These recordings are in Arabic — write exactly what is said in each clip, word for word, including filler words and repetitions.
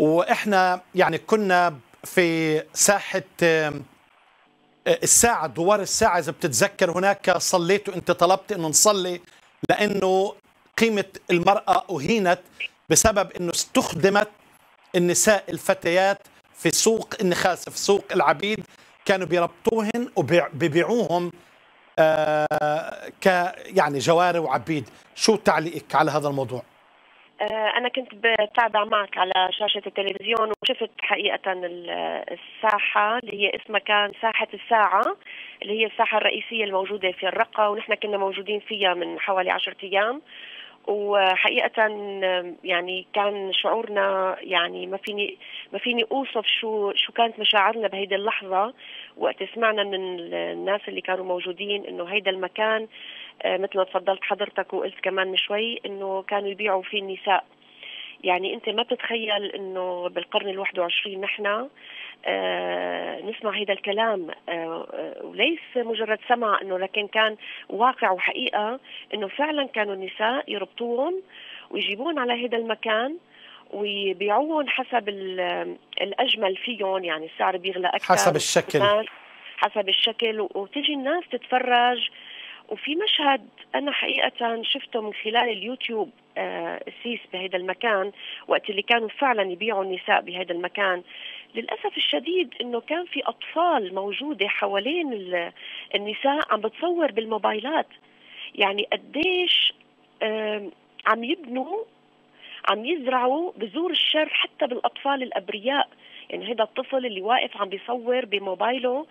واحنا يعني كنا في ساحه الساعه، دوار الساعه، اذا بتتذكر، هناك صليت وانت طلبت انه نصلي لانه قيمه المراه اهينت بسبب انه استخدمت النساء الفتيات في سوق النخاس، في سوق العبيد، كانوا بيربطوهن وبيبيعوهم آه ك يعني جواري وعبيد. شو تعليقك على هذا الموضوع؟ أنا كنت بتابع معك على شاشة التلفزيون وشفت حقيقة الساحة اللي هي اسمها كان ساحة الساعة، اللي هي الساحة الرئيسية الموجودة في الرقة، ونحن كنا موجودين فيها من حوالي عشرة أيام. وحقيقة يعني كان شعورنا، يعني ما فيني ما فيني اوصف شو شو كانت مشاعرنا بهيدي اللحظة وقت سمعنا من الناس اللي كانوا موجودين انه هيدا المكان مثل ما تفضلت حضرتك وقلت كمان من شوي انه كانوا يبيعوا فيه النساء. يعني انت ما بتتخيل انه بالقرن الواحد وعشرين نحن آه نسمع هذا الكلام، آه وليس مجرد سمع انه، لكن كان واقع وحقيقة انه فعلا كانوا النساء يربطوهم ويجيبون على هذا المكان ويبيعوهم حسب الأجمل فيهم، يعني السعر بيغلى أكثر حسب الشكل حسب الشكل وتجي الناس تتفرج. وفي مشهد أنا حقيقة شفته من خلال اليوتيوب آه السيس بهذا المكان وقت اللي كانوا فعلا يبيعوا النساء بهذا المكان. للأسف الشديد إنه كان في أطفال موجودة حوالين النساء عم بتصور بالموبايلات. يعني قديش آه عم يبنوا عم يزرعوا بذور الشر حتى بالأطفال الأبرياء. يعني هذا الطفل اللي واقف عم بيصور بموبايله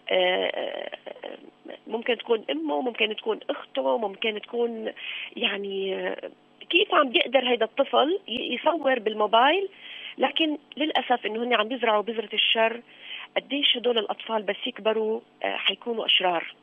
ممكن تكون أمه، ممكن تكون أخته، ممكن تكون يعني كيف عم يقدر هذا الطفل يصور بالموبايل؟ لكن للأسف إنه هن عم يزرعوا بذرة الشر. قديش هدول الأطفال بس يكبروا حيكونوا أشرار.